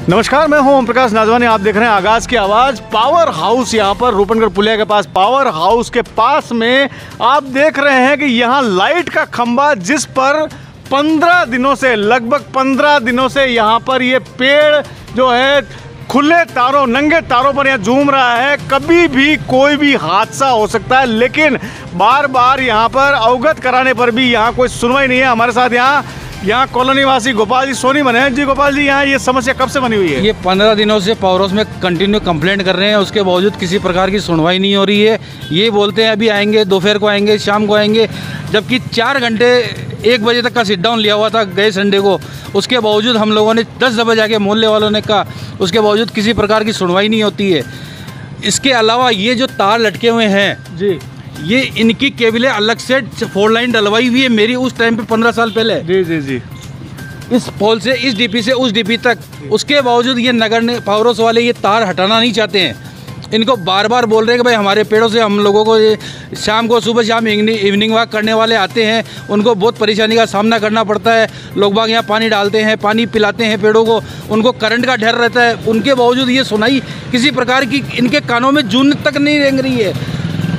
नमस्कार, मैं हूं ओम प्रकाश नाजवानी। आप देख रहे हैं आगाज की आवाज़। पावर हाउस यहाँ पर रूपनगढ़ पुलिया के पास, पावर हाउस के पास में आप देख रहे हैं कि यहाँ लाइट का खंभा, जिस पर 15 दिनों से, लगभग 15 दिनों से यहाँ पर ये पेड़ जो है खुले तारों, नंगे तारों पर यहाँ झूम रहा है। कभी भी कोई भी हादसा हो सकता है, लेकिन बार बार यहाँ पर अवगत कराने पर भी यहाँ कोई सुनवाई नहीं है। हमारे साथ यहाँ कॉलोनी वासी गोपाल जी सोनी बने हैं। जी गोपाल जी, यहाँ ये समस्या कब से बनी हुई है? ये 15 दिनों से पावर हाउस में कंटिन्यू कंप्लेंट कर रहे हैं, उसके बावजूद किसी प्रकार की सुनवाई नहीं हो रही है। ये बोलते हैं अभी आएंगे, दोपहर को आएंगे, शाम को आएंगे, जबकि 4 घंटे 1 बजे तक का सिट डाउन लिया हुआ था गए संडे को। उसके बावजूद हम लोगों ने 10 दफ़े जाके मोहल्ले वालों ने कहा, उसके बावजूद किसी प्रकार की सुनवाई नहीं होती है। इसके अलावा ये जो तार लटके हुए हैं जी, ये इनकी केबलें अलग से 4 लाइन डलवाई हुई है मेरी उस टाइम पे 15 साल पहले। जी जी जी, इस पोल से इस डीपी से उस डीपी तक। उसके बावजूद ये नगर ने पावर हाउस वाले ये तार हटाना नहीं चाहते हैं। इनको बार बार बोल रहे हैं कि भाई हमारे पेड़ों से हम लोगों को शाम को, सुबह शाम इवनिंग वॉक करने वाले आते हैं, उनको बहुत परेशानी का सामना करना पड़ता है। लोग बाग यहाँ पानी डालते हैं, पानी पिलाते हैं पेड़ों को, उनको करंट का डर रहता है। उनके बावजूद ये सुनाई किसी प्रकार की इनके कानों में जून तक नहीं रेंग रही है।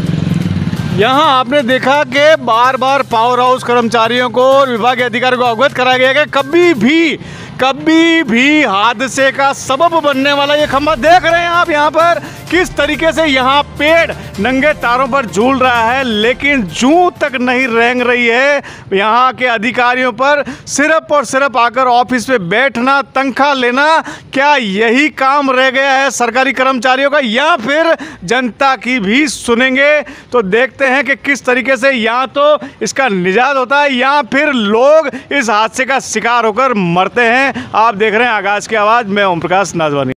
यहाँ आपने देखा कि बार बार पावर हाउस कर्मचारियों को और विभाग के अधिकारियों को अवगत कराया गया कि कभी भी हादसे का सबब बनने वाला ये खंभा देख रहे हैं आप यहाँ पर किस तरीके से यहाँ पेड़ नंगे तारों पर झूल रहा है, लेकिन जूं तक नहीं रेंग रही है। यहाँ के अधिकारियों पर सिर्फ और सिर्फ आकर ऑफिस में बैठना, तनख्वाह लेना, क्या यही काम रह गया है सरकारी कर्मचारियों का, या फिर जनता की भी सुनेंगे? तो देखते हैं कि किस तरीके से या तो इसका निजात होता है या फिर लोग इस हादसे का शिकार होकर मरते हैं। आप देख रहे हैं आगाज की आवाज़, मैं ओम प्रकाश नाजवानी।